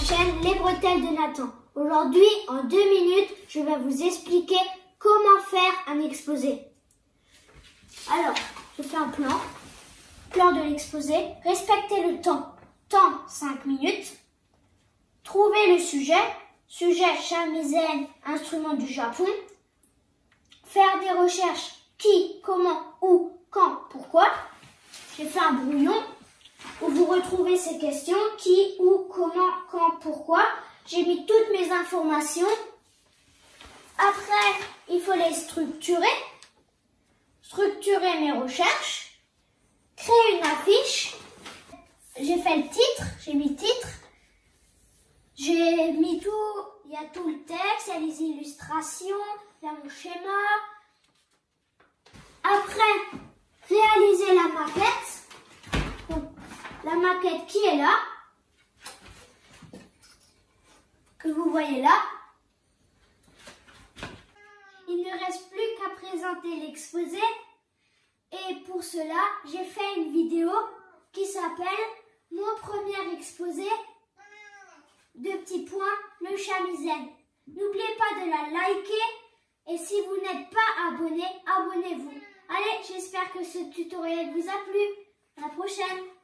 chaîne Les Bretelles de Nathan. Aujourd'hui, en 2 minutes, je vais vous expliquer comment faire un exposé. Alors, je fais un plan de l'exposé. Respectez le temps. Temps 5 minutes. Trouvez le sujet. Sujet shamisen, instrument du Japon. Faire des recherches. Qui, comment, où, quand, pourquoi. J'ai fait un brouillon où vous retrouvez ces questions. Qui, où, comment, quand, pourquoi. J'ai mis toutes mes informations. Après, il faut les structurer. Structurer mes recherches. Créer une affiche. J'ai fait le titre. J'ai mis titre. J'ai mis tout. Il y a tout le texte, il y a les illustrations, il y a mon schéma. Après, réaliser la maquette. Donc, la maquette qui est là, que vous voyez là. Il ne reste plus qu'à présenter l'exposé. Et pour cela, j'ai fait une vidéo qui s'appelle « Mon premier exposé ». Deux petits points, le shamisen. N'oubliez pas de la liker. Et si vous n'êtes pas abonné, abonnez-vous. Allez, j'espère que ce tutoriel vous a plu. À la prochaine.